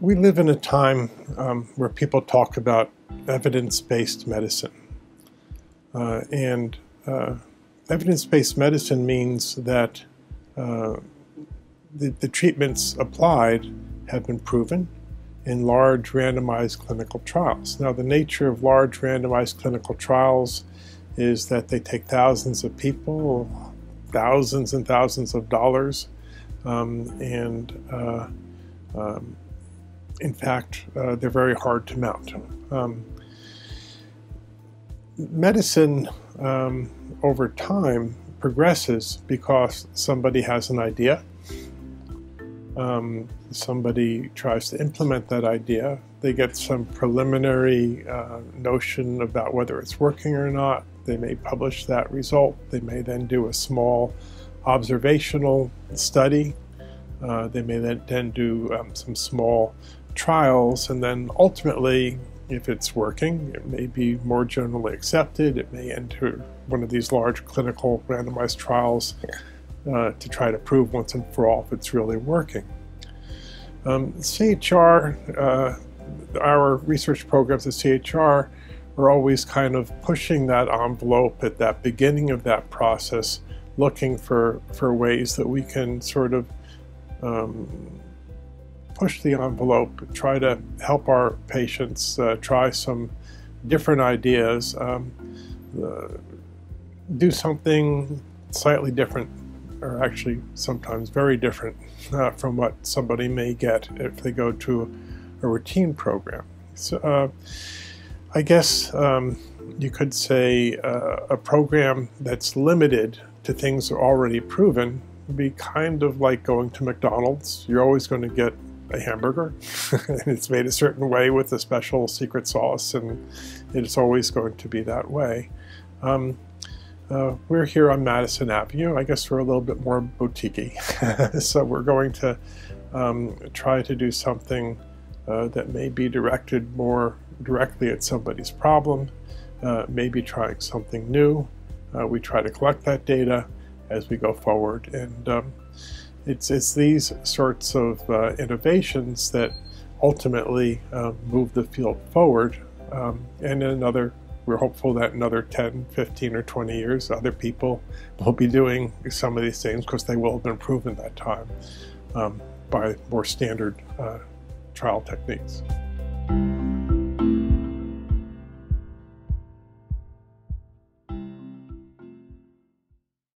We live in a time where people talk about evidence-based medicine. Evidence-based medicine means that the treatments applied have been proven in large randomized clinical trials. Now, the nature of large randomized clinical trials is that they take thousands of people, thousands and thousands of dollars, in fact, they're very hard to mount. Medicine over time progresses because somebody has an idea. Somebody tries to implement that idea. They get some preliminary notion about whether it's working or not. They may publish that result. They may then do a small observational study. They may then do some small trials, and then ultimately, if it's working, it may be more generally accepted. It may enter one of these large clinical randomized trials to try to prove once and for all if it's really working. CHR, our research programs at CHR are always kind of pushing that envelope at that beginning of that process, looking for ways that we can sort of push the envelope, try to help our patients try some different ideas, do something slightly different, or actually sometimes very different from what somebody may get if they go to a routine program. So I guess you could say a program that's limited to things that are already proven would be kind of like going to McDonald's. You're always going to get a hamburger, and it's made a certain way with a special secret sauce, and it's always going to be that way. We're here on Madison Avenue. I guess we're a little bit more boutique-y. So we're going to try to do something that may be directed more directly at somebody's problem, maybe trying something new. We try to collect that data as we go forward, and it's these sorts of innovations that ultimately move the field forward, and we're hopeful that in another 10, 15, or 20 years, other people will be doing some of these things because they will have been proven that time by more standard trial techniques.